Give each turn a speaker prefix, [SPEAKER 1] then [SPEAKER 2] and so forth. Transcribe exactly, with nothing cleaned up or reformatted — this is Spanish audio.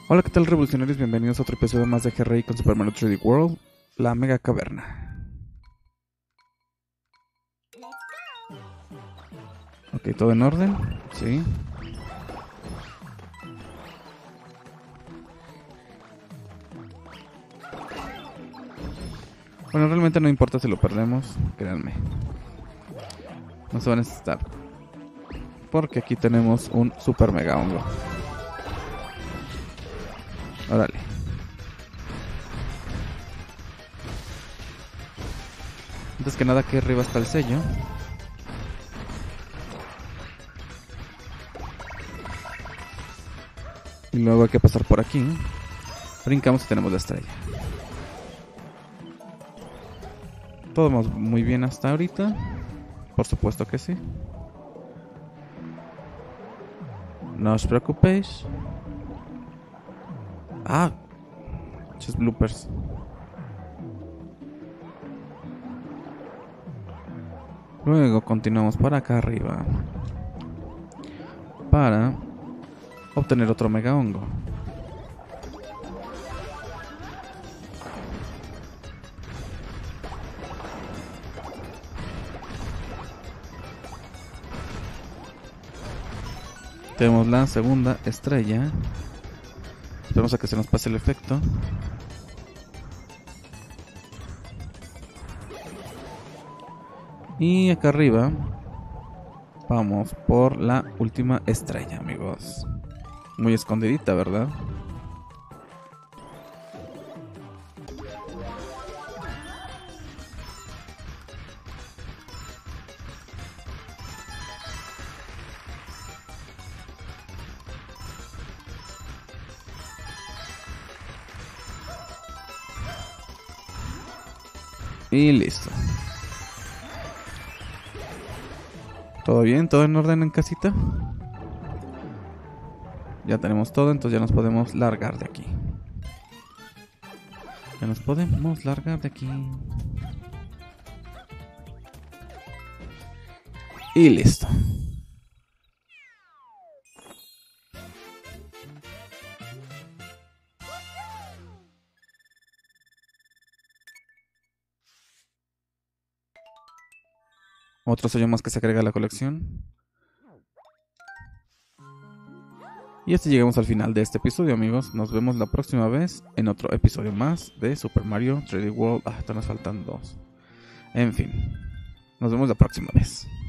[SPEAKER 1] Hola, ¿qué tal, revolucionarios? Bienvenidos a otro episodio más de G R I con Super Mario tres D World, la Mega Caverna. Ok, todo en orden, sí. Bueno, realmente no importa si lo perdemos, créanme. No se va a necesitar. Porque aquí tenemos un Super Mega Hongo. Órale. Antes que nada, aquí arriba está el sello. Y luego hay que pasar por aquí. Brincamos y tenemos la estrella. Todo vamos muy bien hasta ahorita. Por supuesto que sí. No os preocupéis. Ah, muchos bloopers. Luego continuamos para acá arriba para obtener otro mega hongo. Tenemos la segunda estrella. Esperamos a que se nos pase el efecto. Y acá arriba vamos por la última estrella, amigos. Muy escondidita, ¿verdad? Y listo. ¿Todo bien? ¿Todo en orden en casita? Ya tenemos todo, entonces ya nos podemos largar de aquí. Ya nos podemos largar de aquí. Y listo. Otro sello más que se agrega a la colección. Y así llegamos al final de este episodio, amigos. Nos vemos la próxima vez en otro episodio más de Super Mario tres D World. Ah, todavía nos faltan dos. En fin, nos vemos la próxima vez.